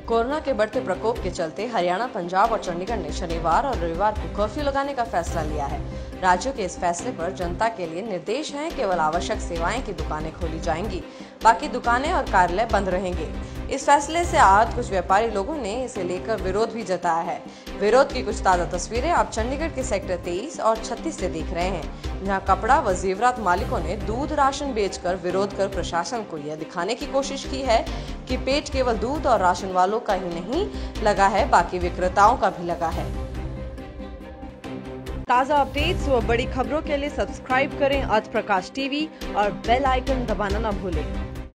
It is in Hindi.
कोरोना के बढ़ते प्रकोप के चलते हरियाणा, पंजाब और चंडीगढ़ ने शनिवार और रविवार को कर्फ्यू लगाने का फैसला लिया है। राज्यों के इस फैसले पर जनता के लिए निर्देश हैं, केवल आवश्यक सेवाएं की दुकानें खोली जाएंगी, बाकी दुकानें और कार्यालय बंद रहेंगे। इस फैसले से आहत कुछ व्यापारी लोगों ने इसे लेकर विरोध भी जताया है। विरोध की कुछ ताज़ा तस्वीरें आप चंडीगढ़ के सेक्टर 23 और 36 से देख रहे हैं, जहां कपड़ा व जेवरात मालिकों ने दूध राशन बेचकर विरोध कर प्रशासन को यह दिखाने की कोशिश की है कि पेट केवल दूध और राशन वालों का ही नहीं लगा है, बाकी विक्रेताओं का भी लगा है। ताज़ा अपडेट्स व बड़ी खबरों के लिए सब्सक्राइब करें आज प्रकाश टीवी और बेल आइकन दबाना न भूलें।